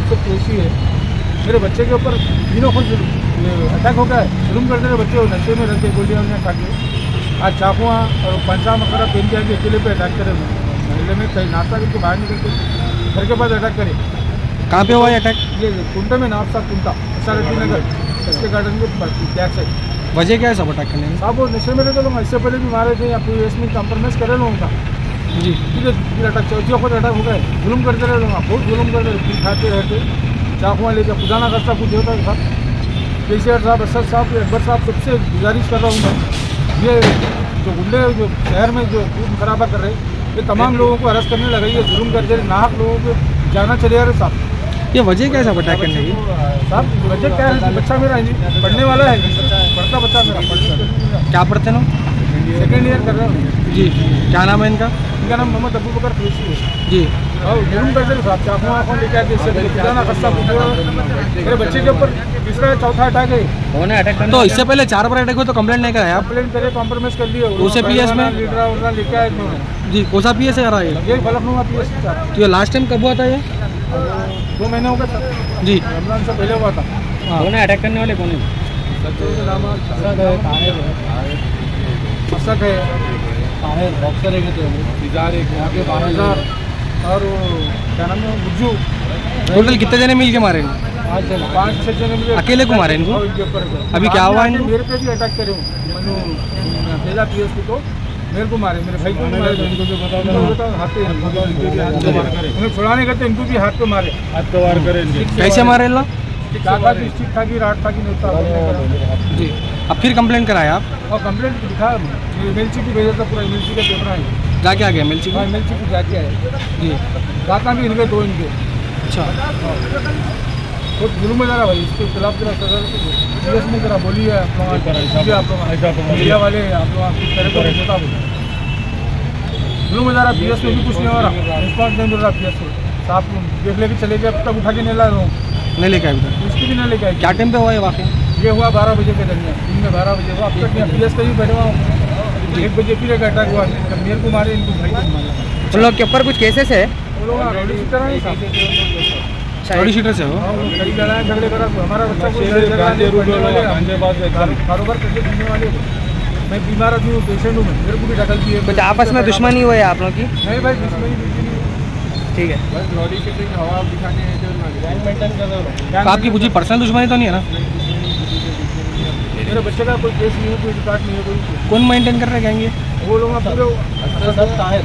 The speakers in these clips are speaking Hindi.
से पेशी है। मेरे बच्चे के ऊपर तीनों को अटैक हो गया है। जुल्म करते रहे बच्चे नशे में रहते, गोलियाँ उन्हें खा के आज चाकुआ और पंचा मकड़ा पेन के आगे अकेले पे अटैक करे। महल्ले में कहीं नाश्ता करके बाहर निकलते घर के पास अटैक करे। कहाँ पे हुआ है अटैक? ये कुंटा में नापसा कुंटा SRT नगर एसके गार्डन के बैक साइड। वजह क्या है सब अटैक करने में? साहब वो नशे में रहते लोग, इससे पहले भी मारे थे या फिर इसमें कंप्रोमाइज़ करे लोगों का जी। फिर अटैक चौथियों को अटैक हो गए। जुल्म करते रहे लोग, बहुत जुल्म करते रहे, फिर खाते रहते चाकुआ लेकर खुदा ना करता कुछ होता था। केसीआर साहब, असद साहब, अकबर साहब सबसे गुजारिश कर रहा हूँ मैं, ये जो गुंडे जो शहर में जो खून खराबा कर रहे ये तमाम लोगों को अरेस्ट करने लगे। ये जुल्म करते रहे, नाहक लोगों को जाना चले आ रहे साहब। ये वजह क्या है सब अटैक करने की? साहब वजह क्या है? बच्चा मेरा पढ़ने वाला है, पढ़ता बच्चा मेरा क्या पढ़ते हो? सेकेंड ईयर कर रहा हूँ जी। क्या नाम है इनका? इनका नाम मोहम्मद अबू बकर कुरैशी है जी। और जुल्म करते रहे साहब, चाकू आँखों लेके आके इससे खुदा खस्ता मेरे बच्चे के ऊपर तीसरा चौथा अटैक है। तो इससे पहले 4 बार अटैक हुआ तो कंप्लेंट नहीं कराया आप? कंप्लेंट करे, कॉम्प्रोमाइज़ कर दिए। उसे PS में लीडर लेके आए इन्होंने। जी। कौन सा PS है आ रहा है? ये फलकनुमा PS साहब। तो ये लास्ट टाइम कब हुआ था ये? 2 महीने हो गए सर जी। रमजान से पहले हुआ था। कौन है अटैक करने वाले? कौन है? असद है, बॉक्सर है, और क्या नाम है गुज्जू। टोटल कितने जने मिल के मारे? 5-6 जने मिले। अकेले को मारे इनको? इनके ऊपर अभी क्या हुआ इनको? मेरे पे भी अटैक करे मनु पहला PS को मेरे को मारे, मेरे भाई को भी मारे, इनको जो बताओ हाथ पे उन्हें छुड़ाने गए थे, इनको भी हाथ पे मारे, हाथ पे वार करे। कैसे मारे ला? क्या ठीक था कि रात था कि नहीं था जी। अब फिर कंप्लेंट कराया आप? और कंप्लेंट दिखा MLC की भेजा था, पूरा MLC का पेपर है। जाके आ गया MLC को? MLC की जाके आए जी। गाता भी इनके 2 इनके। अच्छा। तो जुल्म में जरा भाई इसके खिलाफ जरा सदर PS में जरा बोलिए आप लोग मीडिया वाले, आप लोग किस तरह को होता बोले जुल्म में जरा PS में भी कुछ नहीं हो रहा, रिस्पॉन्स नहीं मिल रहा PS को। साहब देख लेके चले गए, अब तक उठा के नहीं ला रहा हूँ, नहीं लेके आए उधर? उसकी भी नहीं लेके आए। क्या टाइम पे हुआ ये वाक़या? ये हुआ 12 बजे के दरमियान, दिन में 12 बजे हुआ। अब तक मैं PS का ही बैठा हुआ हूँ। 1 बजे फिर एक अटैक हुआ, मेरे को मारे, इनको भाई को मारा। उन लोग के ऊपर कुछ केसेस है? वो लोग रोडी शीटर है साहब, रोडी शीटर से हो? कई लड़ाई झगड़े करा। हमारा बच्चा को कारोबार करके घूमने वाले। मैं बीमार आदमी हूँ, पेशेंट हूँ, मेरे को भी दखल की है। कुछ आपस में दुश्मनी हुई है आप लोगों की? नहीं भाई, दुश्मनी बिल्कुल नहीं। ठीक है। बस बॉडी शीटिंग हवा दिखाने मेंटेन कर रहे हो। तो आपकी कुछ पर्सनल दुश्मनी तो नहीं है ना? मेरे बच्चे का कोई केस नहीं है, कोई रिकॉर्ड नहीं है, कोई। कौन मेंटेन कर रहे गएंगे? वो लोग पूरे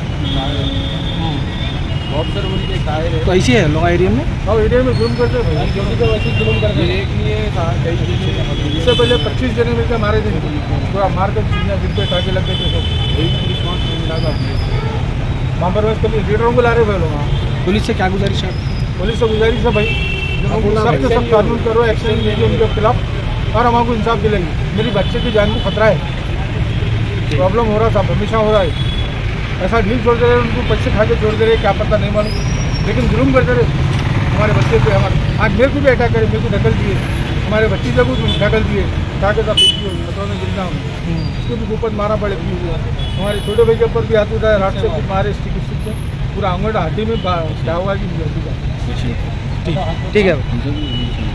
बॉक्सर उनके ताहिर है। तो ऐसी है लोग एरिया में? और एरिया में जुल्म करते हैं, जुल्म करते हैं। एक नहीं है, इससे पहले 25 जने मिलकर मारे थे, पूरा मार कर चिड़िया जिन पे टाके लग गए थे सब। रिस्पॉन्स नहीं मिला था वहाँ पर। बस कभी लीडरों को ला रहे भाई लोग। पुलिस से क्या गुजारिश है? पुलिस से गुजारिश है भाई, सब के सब कानून करो, एक्शन लीजिए उनके खिलाफ और हमको इंसाफ दिलाएंगे। मेरी बच्चे की जान को खतरा है, प्रॉब्लम हो रहा था, हमेशा हो रहा है। ऐसा ढील छोड़ दे रहे, उनको पैसे खा के छोड़ दे रहे, क्या पता नहीं मालूम, लेकिन जुल्म करते रहे हमारे बच्चे पे। हमारे आज मेरे को भी अटैक करे, मेरे को ढकल दिए, हमारे बच्ची को ढकल दिए, ताकि सब बताओ ना जिंदा हूँ, उसको भी ऊपर मारा पड़े। हमारे छोटे भाई के ऊपर भी हाथ उठाया, रात से कुछ मारे, स्टिक से पूरा अंगड़ हाथी में क्या हुआ कि ठीक है।